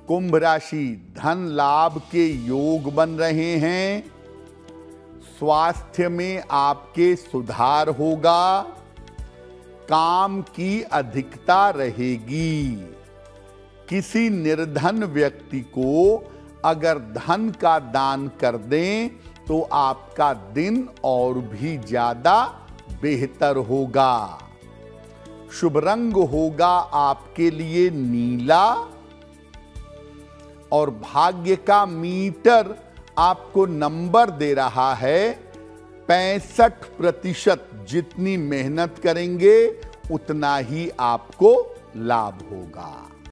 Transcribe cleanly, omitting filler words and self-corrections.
कुंभ राशि, धन लाभ के योग बन रहे हैं। स्वास्थ्य में आपके सुधार होगा। काम की अधिकता रहेगी। किसी निर्धन व्यक्ति को अगर धन का दान कर दें तो आपका दिन और भी ज्यादा बेहतर होगा। शुभ रंग होगा आपके लिए नीला और भाग्य का मीटर आपको नंबर दे रहा है 65%। जितनी मेहनत करेंगे उतना ही आपको लाभ होगा।